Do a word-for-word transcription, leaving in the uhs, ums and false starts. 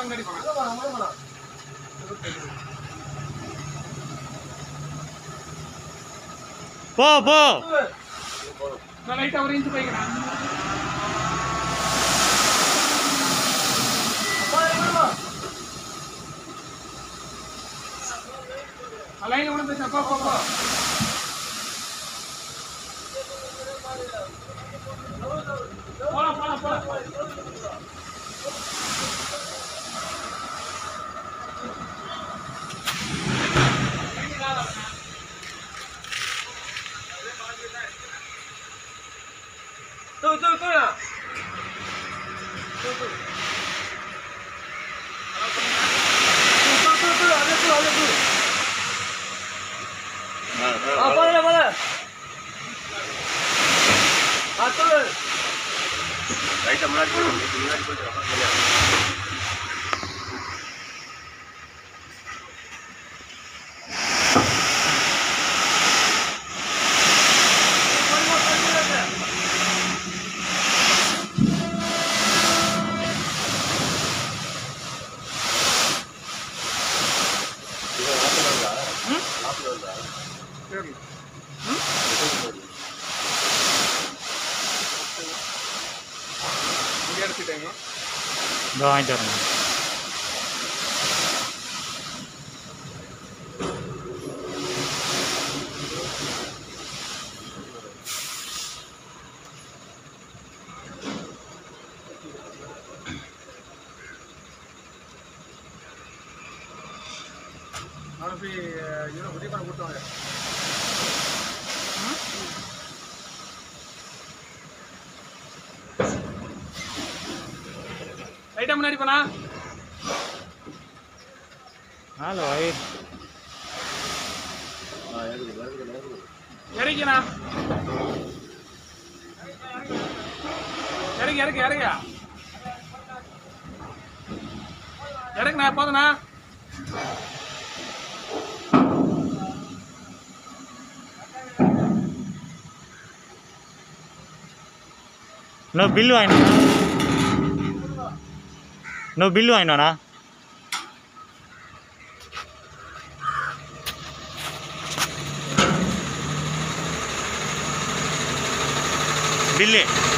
போ போ லைட்டா ஒரு இன்ச் போய்க்கடா லைன் ஒண்ணு பேச போ போ போ போலாம் போலாம் போலாம் tu tu tu ya tu tu tu tu tu ada tu ada tu ah boleh boleh ah tu right munadi poi munadi poi apa boleh दो वाइट और और भी ये ना बुद्धि पर बोलता है ரைட்டா முன்னாடி போனா ஹலோ ஐ ஆ ஏறுது ஏறுது ஏறுது இறங்கினா இறங்கி இறங்கி இறங்க இறங்குனா போதுனா no bill wine no bill wine ना बिल